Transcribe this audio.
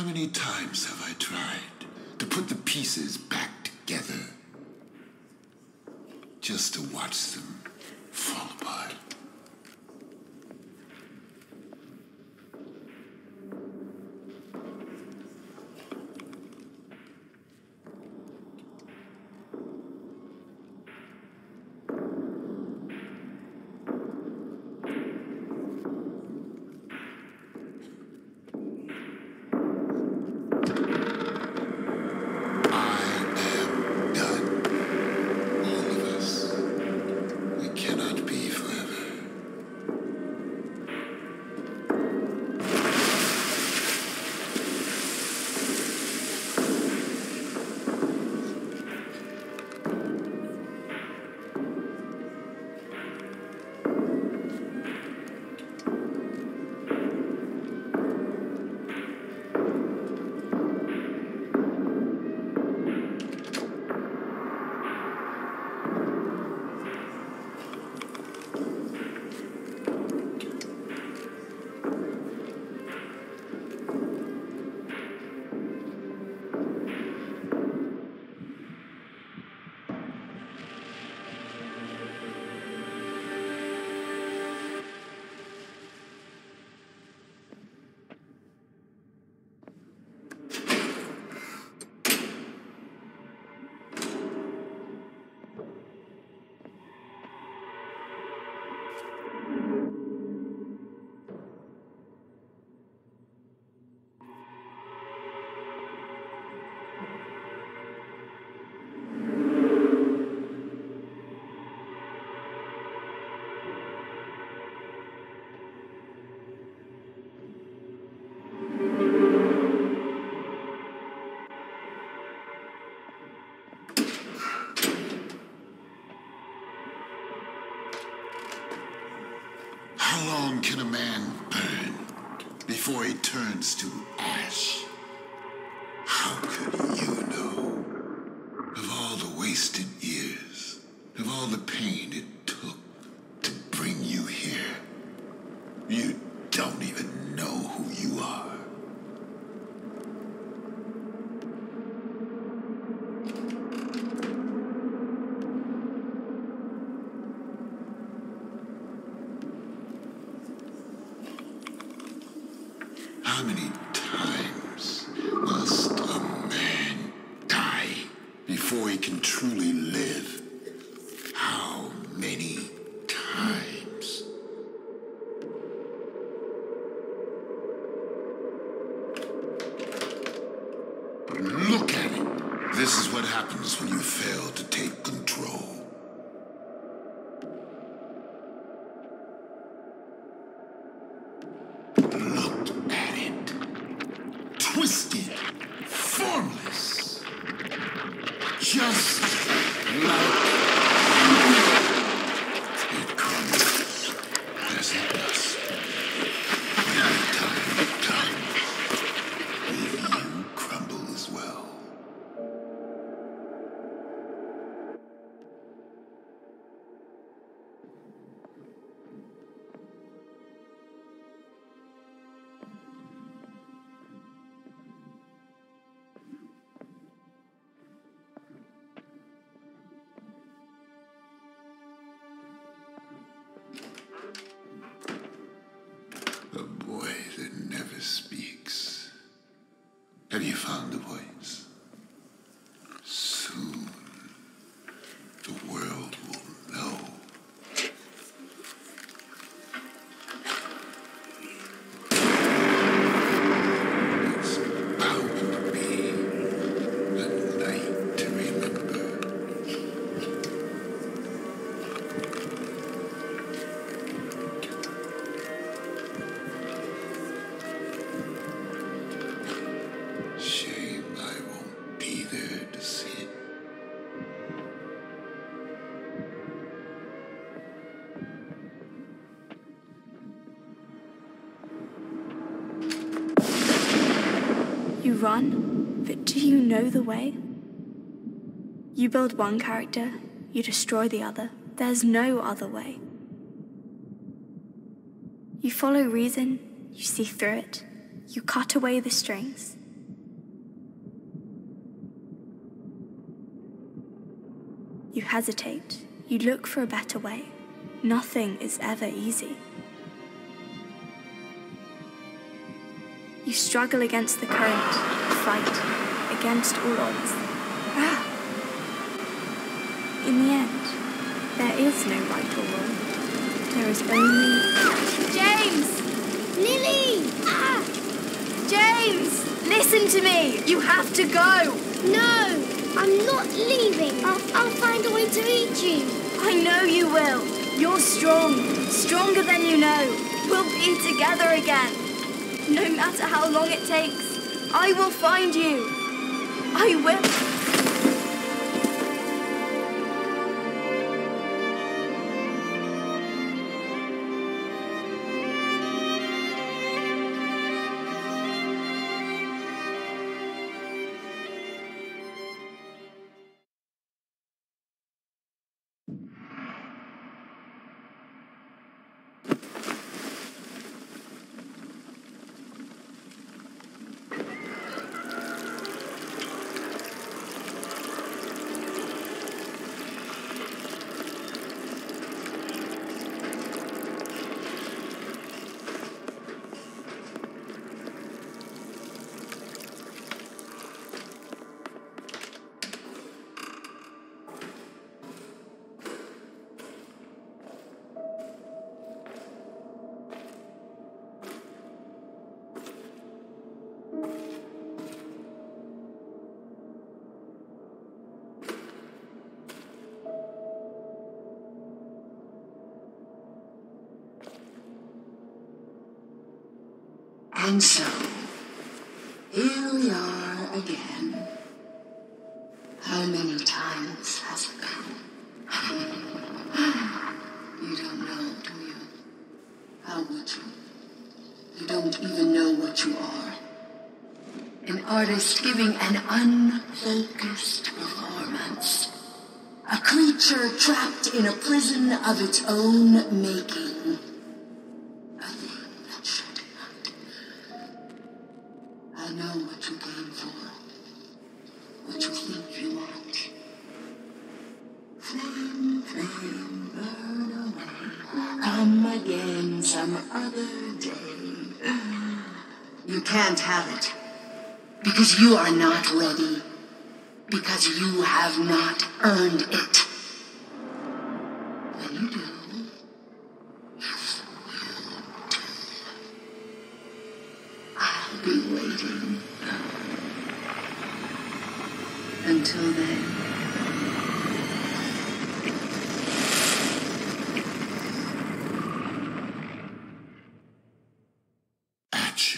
many times have I tried to put the pieces back together, just to watch them fall apart? How long can a man burn before he turns to ash? How could you know? Of all the wasted years, of all the pain it took to bring you here, you don't even know who you are. How many times must a man die before he can truly live? How many times? Look at it. This is what happens when you fail to take control. Twisted, formless, just like it crumbles as it does. When the time comes, will you crumble as well? A boy that never speaks. Have you found the voice? Soon, the world will know. It's bound to be a night to remember. Shame I won't be there to see it. You run, but do you know the way? You build one character, you destroy the other. There's no other way. You follow reason, you see through it, you cut away the strings, You hesitate. You look for a better way. Nothing is ever easy. You struggle against the current, fight against all odds. In the end, there is no right or wrong. There is only... James! Lily! James! Listen to me! You have to go! No! I'm not leaving. I'll find a way to reach you. I know you will. You're strong. Stronger than you know. We'll be together again. No matter how long it takes, I will find you. I will. And so, here we are again. How many times has it been? You don't know, do you? How would you? You don't even know what you are. An artist giving an unfocused performance. A creature trapped in a prison of its own making. A thing that should not. I know what you came for. What you think you want. Flame, flame, burn away. Come again some other day. You can't have it. Because you are not ready. Because you have not earned it. When you do, yes, you do. I'll be waiting. Until then. Action.